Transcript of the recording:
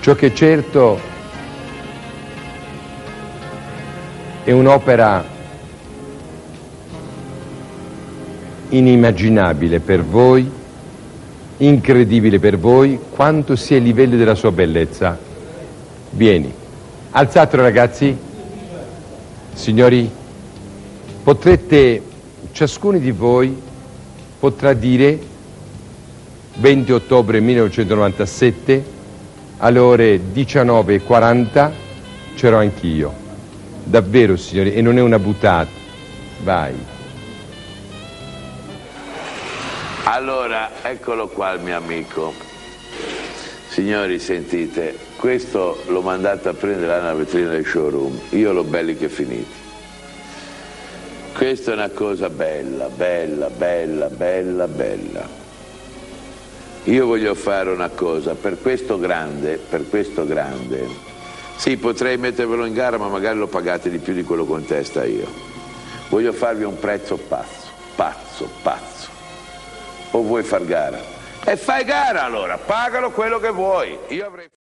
Ciò che è certo è un'opera inimmaginabile per voi, incredibile per voi, quanto sia il livello della sua bellezza. Vieni, alzatelo ragazzi. Signori, potrete, ciascuno di voi potrà dire 20 ottobre 1997 alle ore 19:40 c'ero anch'io. Davvero signori, e non è una buttata. Vai. Allora, eccolo qua il mio amico. Signori, sentite, questo l'ho mandato a prendere nella vetrina del showroom. Io l'ho belli che finiti. Questa è una cosa bella, bella, bella, bella, bella. Io voglio fare una cosa, per questo grande, sì, potrei mettervelo in gara, ma magari lo pagate di più di quello che ho in testa io. Voglio farvi un prezzo pazzo, pazzo, pazzo. O vuoi far gara? E fai gara allora, pagalo quello che vuoi. Io avrei...